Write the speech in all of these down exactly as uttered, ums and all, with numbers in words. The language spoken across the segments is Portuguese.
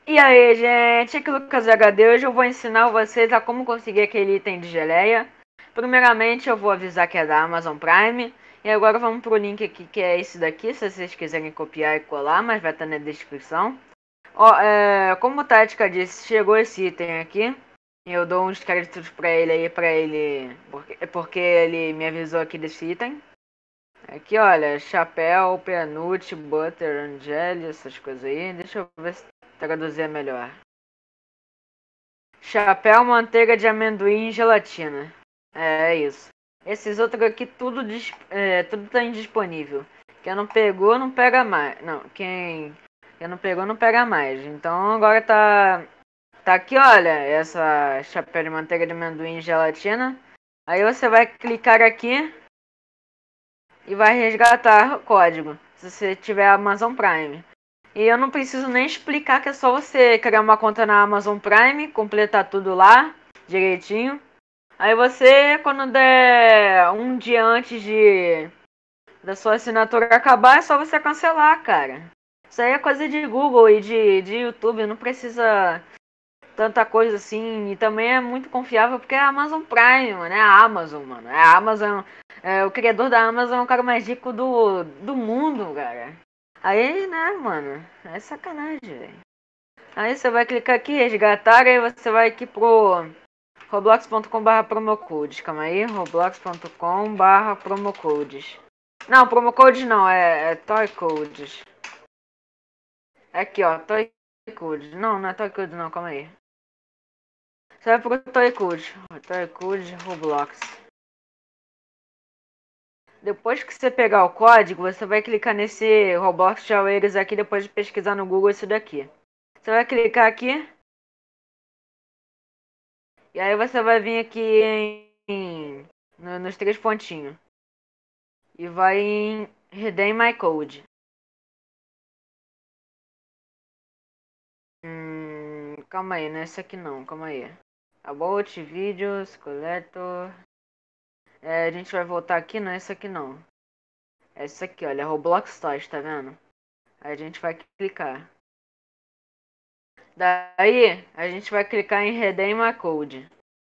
E aí, gente, aqui é o Lucas H D. Hoje eu vou ensinar vocês a como conseguir aquele item de geleia. Primeiramente, eu vou avisar que é da Amazon Prime. E agora vamos pro link aqui, que é esse daqui, se vocês quiserem copiar e colar, mas vai estar na descrição. Ó, é, como o Tática disse, chegou esse item aqui. Eu dou uns créditos pra ele aí, pra ele... Porque, porque ele me avisou aqui desse item. Aqui, olha, chapéu, penute, butter, angel, essas coisas aí. Deixa eu ver se traduzir melhor. Chapéu, manteiga de amendoim e gelatina. É, é isso. Esses outros aqui tudo, é, tudo tá indisponível. Quem não pegou, não pega mais. Não, quem, quem não pegou, não pega mais. Então agora tá... Tá aqui, olha, essa chapéu de manteiga de amendoim e gelatina. Aí você vai clicar aqui e vai resgatar o código, se você tiver Amazon Prime. E eu não preciso nem explicar que é só você criar uma conta na Amazon Prime, completar tudo lá, direitinho. Aí você, quando der um dia antes de da sua assinatura acabar, é só você cancelar, cara. Isso aí é coisa de Google e de, de YouTube, não precisa tanta coisa assim. E também é muito confiável porque é a Amazon Prime, mano. É a Amazon, mano. É a Amazon. É, o criador da Amazon é o cara mais rico do, do mundo, cara. Aí, né, mano, é sacanagem, velho. Aí você vai clicar aqui, resgatar, aí você vai aqui pro roblox ponto com barra promocodes. Calma aí, roblox ponto com barra promocodes. Não, promocodes não, é, é toycodes. Aqui, ó, toycodes. Não, não é toycodes não, calma aí. Você vai pro toycodes. Toycodes Roblox. Depois que você pegar o código, você vai clicar nesse Roblox Showers aqui, depois de pesquisar no Google isso daqui. Você vai clicar aqui. E aí você vai vir aqui em, em no, nos três pontinhos. E vai em Redeem My Code. Hum, calma aí, não é esse aqui não, calma aí. About Videos, Collector. É, a gente vai voltar aqui, não é esse aqui não. É esse aqui, olha, Roblox Toys, tá vendo? Aí a gente vai clicar. Daí, a gente vai clicar em Redeem My Code.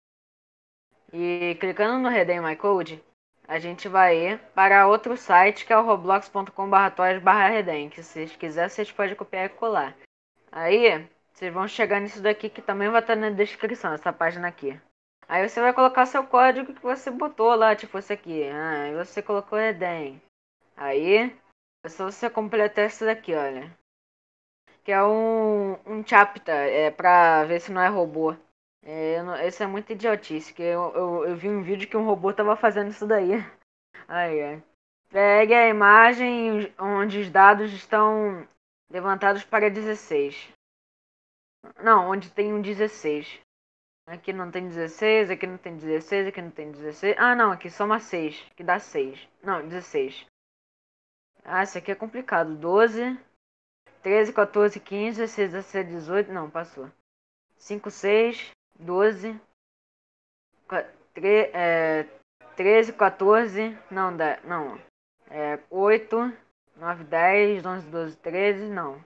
E clicando no Redeem My Code, a gente vai ir para outro site que é o roblox ponto com barra toys barra redeem, que se vocês quiserem vocês podem copiar e colar. Aí, vocês vão chegar nisso daqui que também vai estar na descrição, essa página aqui. Aí você vai colocar seu código que você botou lá, tipo esse aqui. Ah, aí você colocou redeem. Aí, é só você completar isso daqui, olha. Que é um, um chapter, é pra ver se não é robô. É, não, isso é muito idiotice, que eu, eu, eu vi um vídeo que um robô tava fazendo isso daí. Aí, é. Pegue a imagem onde os dados estão levantados para dezesseis. Não, onde tem um dezesseis. Aqui não tem dezesseis, aqui não tem dezesseis, aqui não tem dezesseis. Ah, não, aqui soma seis, que dá seis. Não, dezesseis. Ah, isso aqui é complicado. doze, treze, quatorze, quinze, dezesseis, dezessete, dezoito. Não, passou. cinco, seis, doze, treze, quatorze, não dá, não, é oito, nove, dez, onze, doze, treze, não.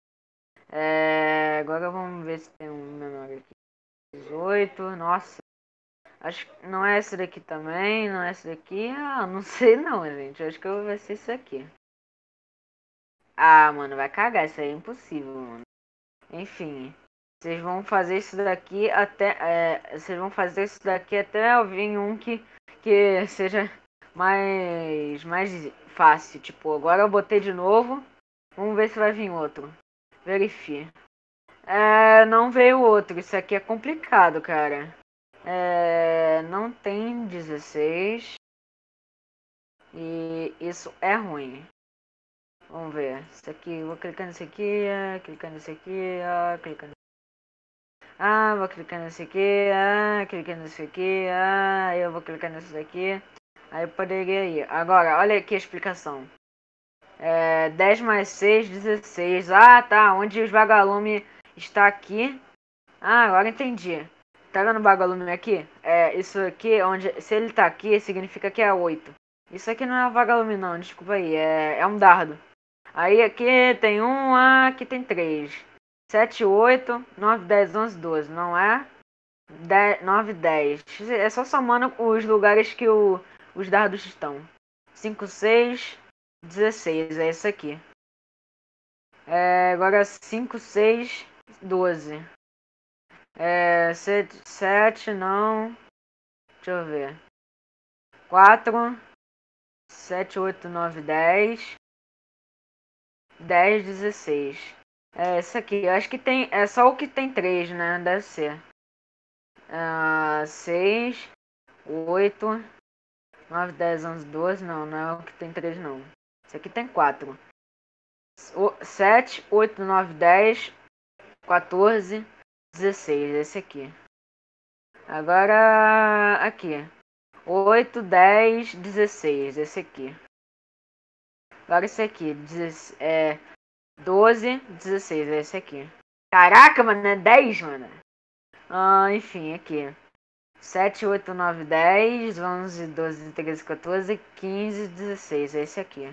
É, agora vamos ver se tem um menor aqui. dezoito, nossa. Acho que não é esse daqui também, não é esse daqui. Ah, não sei não, gente. Acho que eu vou ser isso aqui. Ah, mano, vai cagar, isso aí é impossível, mano. Enfim. Vocês vão fazer isso daqui até. É, vocês vão fazer isso daqui até eu vir um que, que seja mais, mais fácil. Tipo, agora eu botei de novo. Vamos ver se vai vir outro. Verifique. É, não veio outro. Isso aqui é complicado, cara. É, não tem dezesseis. E isso é ruim. Vamos ver. Isso aqui, vou clicar nesse aqui, clicar nesse aqui, clicar Ah, vou clicar nesse aqui, ah, clicando nesse aqui, ah, eu vou clicar nesse daqui. Aí eu poderia ir. Agora, olha aqui a explicação. É, dez mais seis, dezesseis. Ah, tá, onde os vagalume está aqui. Ah, agora entendi. Tá vendo o vagalume aqui? É, isso aqui, onde, se ele tá aqui, significa que é oito. Isso aqui não é um vagalume não, desculpa aí, é, é um dardo. Aí aqui tem um, ah, aqui tem três. sete, oito, nove, dez, onze, doze, não é? dez, nove, dez. É só somando os lugares que o, os dardos estão. cinco, seis, dezesseis. É esse aqui. É, agora cinco, seis, doze. É, sete, não. Deixa eu ver. quatro, sete, oito, nove, dez. dez, dezesseis. É esse aqui. Eu acho que tem. É só o que tem três, né? Deve ser. Uh, seis, oito, nove, dez, onze, doze. Não, não é o que tem três, não. Esse aqui tem quatro. sete, oito, nove, dez, quatorze, dezesseis. Esse aqui. Agora aqui. oito, dez, dezesseis. Esse aqui. Agora esse aqui. É, doze, dezesseis. Esse aqui. Caraca, mano. É dez, mano. Ah, enfim, aqui. sete, oito, nove, dez, onze, doze, treze, quatorze, quinze, dezesseis. É esse aqui.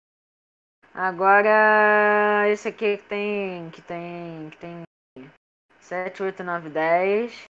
Agora, esse aqui que tem, que tem, que tem sete, oito, nove, dez.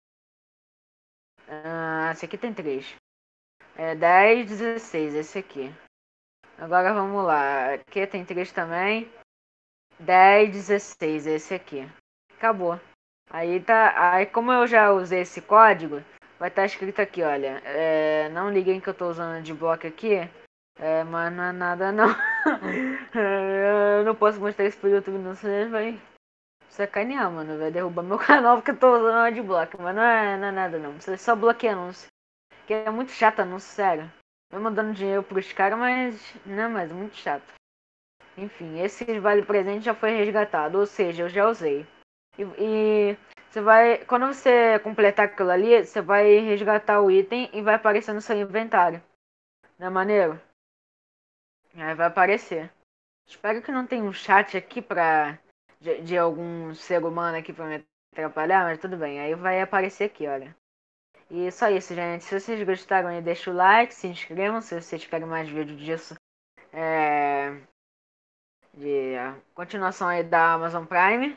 Ah, esse aqui tem três. É dez, dezesseis, esse aqui. Agora vamos lá. Aqui tem três também. dez, dezesseis, esse aqui. Acabou. Aí tá. Aí como eu já usei esse código, vai estar tá escrito aqui, olha. É, não liguem que eu tô usando de bloco aqui. É, mas não é nada não. Eu não posso mostrar isso pro YouTube, não, senão vai sacanear, mano. Vai derrubar meu canal porque eu tô usando adblock. Mas não é, não é nada não. Você só bloqueia anúncio. Que é muito chato anúncio, sério. Eu mandando dinheiro pros caras, mas não é mais, muito chato. Enfim, esse vale presente já foi resgatado, ou seja, eu já usei. E, e você vai, quando você completar aquilo ali, você vai resgatar o item e vai aparecer no seu inventário. Não é maneiro? Aí vai aparecer. Espero que não tenha um chat aqui pra. De, de algum ser humano aqui pra me atrapalhar, mas tudo bem. Aí vai aparecer aqui, olha. E só isso, gente. Se vocês gostaram, aí deixa o like, se inscrevam se vocês querem mais vídeos disso. É. De continuação aí da Amazon Prime.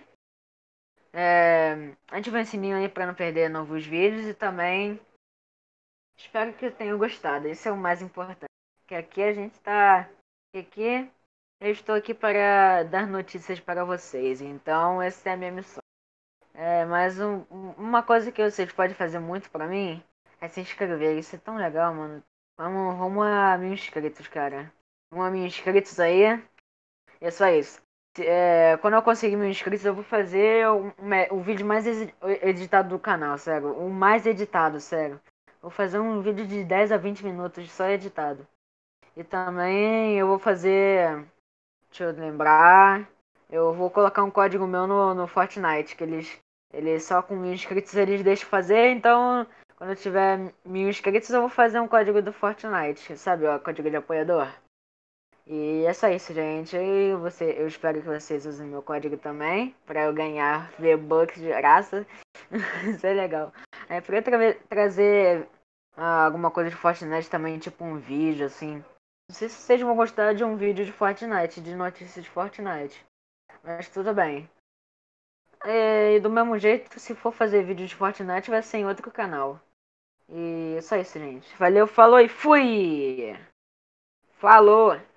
É, ative o sininho aí pra não perder novos vídeos e também espero que tenham gostado. Isso é o mais importante. Que aqui a gente tá. Aqui eu estou aqui para dar notícias para vocês. Então essa é a minha missão. É, mas um, uma coisa que vocês podem fazer muito pra mim é se inscrever. Isso é tão legal, mano. Vamos, vamos a mil inscritos, cara. Vamos a mil inscritos aí. É só isso. É, quando eu conseguir mil inscritos, eu vou fazer o, o, o vídeo mais editado do canal, sério. O mais editado, sério. Vou fazer um vídeo de dez a vinte minutos só editado. E também eu vou fazer. Deixa eu lembrar. Eu vou colocar um código meu no, no Fortnite. Que eles, eles só com mil inscritos eles deixam fazer. Então, quando eu tiver mil inscritos, eu vou fazer um código do Fortnite. Sabe, ó, código de apoiador. E é só isso, gente. E você, eu espero que vocês usem meu código também, pra eu ganhar V-Bucks de graça. Isso é legal. É, pra eu tra trazer ah, alguma coisa de Fortnite também, tipo um vídeo, assim. Não sei se vocês vão gostar de um vídeo de Fortnite, de notícias de Fortnite. Mas tudo bem. E do mesmo jeito, se for fazer vídeo de Fortnite, vai ser em outro canal. E é só isso, gente. Valeu, falou e fui! Falou!